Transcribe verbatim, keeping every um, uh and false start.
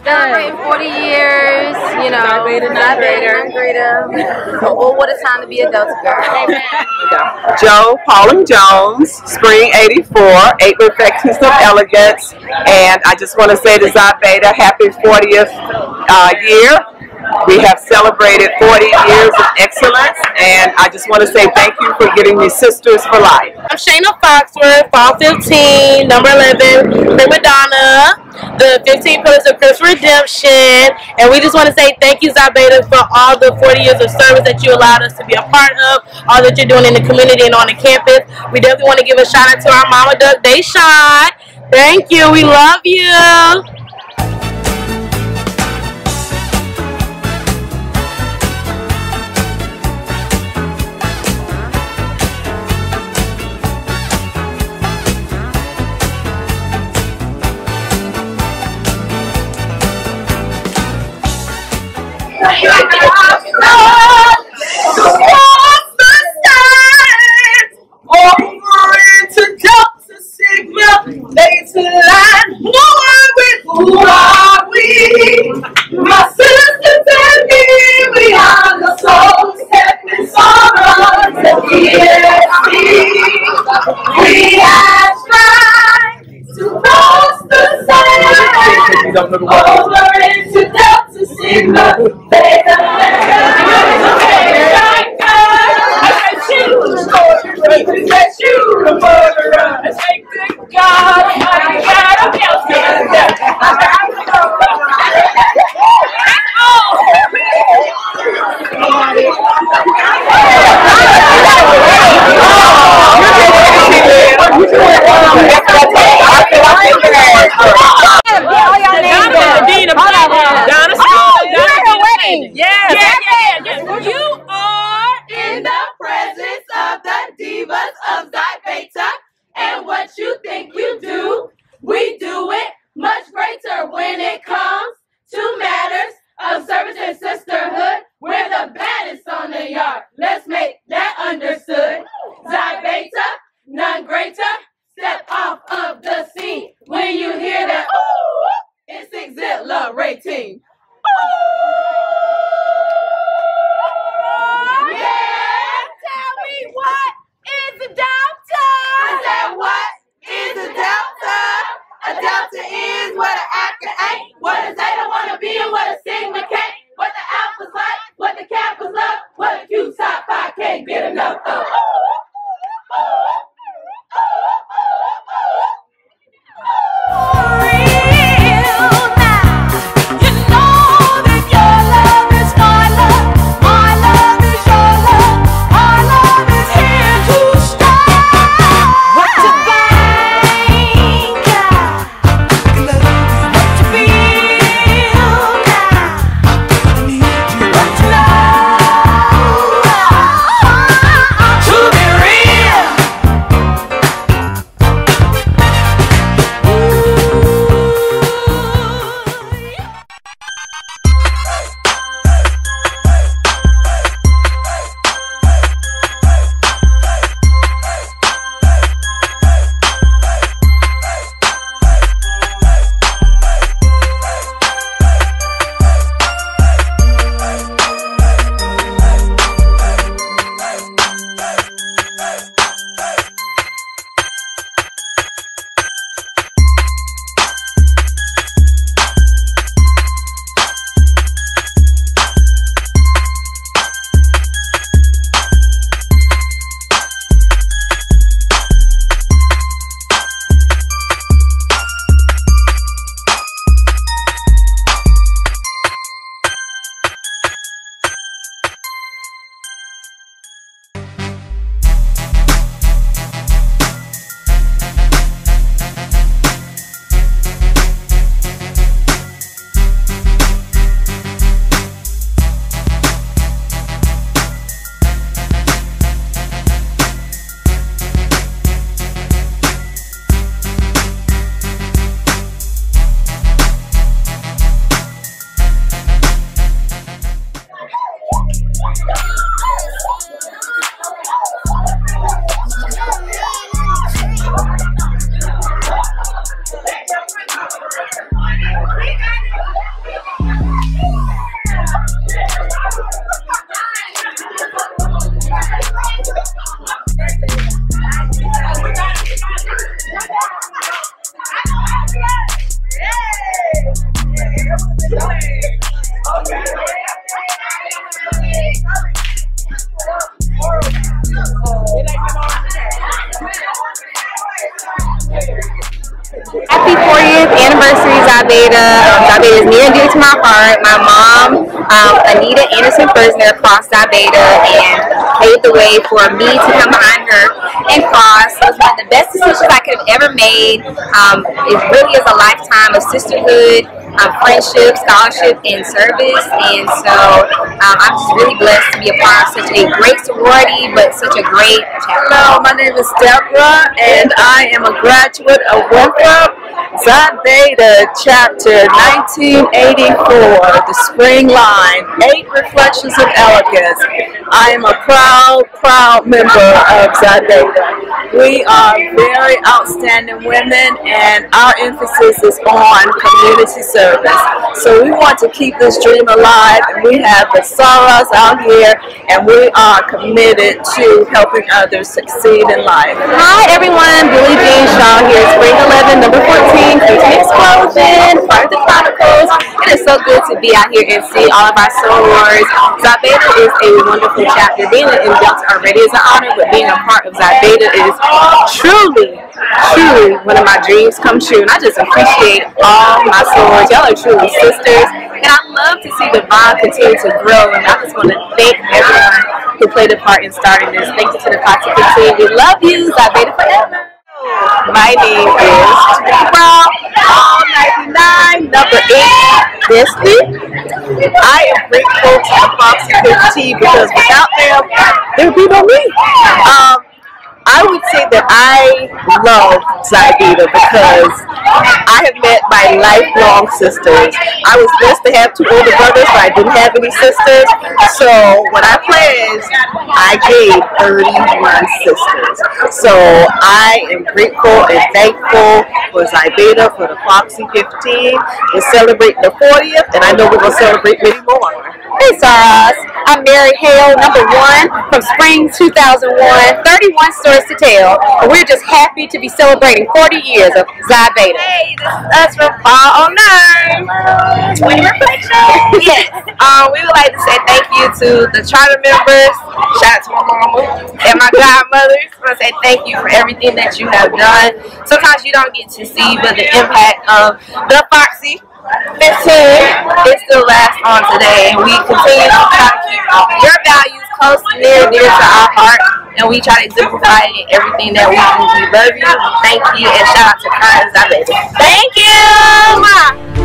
Celebrating forty years, you know. Not greater, not greater. greater. Oh, what a time to be a Delta girl. Yeah. Joe Pauline Jones, Spring eighty-four, eight Reflections of Elegance, and I just want to say to Xi Beta, happy fortieth uh, year. We have celebrated forty years of excellence, and I just want to say thank you for giving me sisters for life. I'm Shayna Foxworth, Fall fifteen, number eleven, Prima Donna, the fifteen Pillars of Christ's Redemption, and we just want to say thank you, Xi Beta, for all the forty years of service that you allowed us to be a part of, all that you're doing in the community and on the campus. We definitely want to give a shout out to our mama, Duck Deshawn. Thank you. We love you. Over into Delta Sigma Theta line. Who are we? My sisters and me, we are the souls stepping sorrows of D S T. We have tried to cross the sand over into Delta Sigma Theta. That you the murderer. Say good God, my God, I'm Yeah, yeah, yeah. You are in the presence of the divas of Xi Beta, and what you think you do, we do it much greater when it comes to matters of service and sisterhood. We're the baddest on the yard. Let's make that understood. Xi Beta, none greater. Step off of the scene. When you hear that, ooh, it's exhilarating. Beta. Um, Xi Beta is near and dear to my heart. My mom, um, Anita Anderson Frisner, crossed Xi Beta and paved the way for me to come behind her and cross. So it's one of the best decisions I could have ever made. Um, it really is a lifetime of sisterhood, um, friendship, scholarship, and service. And so um, I'm just really blessed to be a part of such a great sorority, but such a great chapter. Hello, my name is Deborah, and I am a graduate of Winthrop Xi Beta Chapter nineteen eighty-four, the Spring Line, Eight Reflections of Elegance. I am a proud, proud member of Xi Beta. We are very outstanding women, and our emphasis is on community service. So we want to keep this dream alive, and we have the sorors out here, and we are committed to helping others succeed in life. Hi everyone, Billie Jean Shaw here, Spring eleven, number fourteen, Future Explosion, part of the Chronicles. It is so good to be out here and see all of our sorors. Xi Beta is a wonderful chapter. Being in Delta already is an honor, but being a part of Xi Beta is truly, truly one of my dreams come true. And I just appreciate all my sorors. Y'all are truly sisters. And I love to see the bond continue to grow. And I just want to thank everyone who played a part in starting this. Thank you to the Class of fifteen. We love you. Xi Beta forever. My name is Brown, all ninety-nine, number eight, D S T. I am grateful to the Foxy fifteen because without them, there would be no me. Um, I would say that I love Xi Beta because I have met my lifelong sisters. I was blessed to have two older brothers, but I didn't have any sisters. So when I pledged, I gave thirty-one sisters. So I am grateful and thankful for Xi Beta, for the Foxy fifteen. We're celebrating the fortieth, and I know we're going to celebrate many more. Hey Saras, I'm Mary Hale, number one from Spring two thousand one, thirty-one stories to tell. And we're just happy to be celebrating forty years of Xi Beta. Hey, this is us from Fall oh nine. twenty Reflections. Yes. Um, we would like to say thank you to the charter members. Shout out to my mama and my godmothers. I want to say thank you for everything that you have done. Sometimes you don't get to see, but the impact of the Foxy fifteen, it still lasts on today, and we continue to try to keep your values close, near, dear to our heart, and we try to exemplify it in everything that we do. We love you, thank you, and shout out to Xi Beta. Thank you!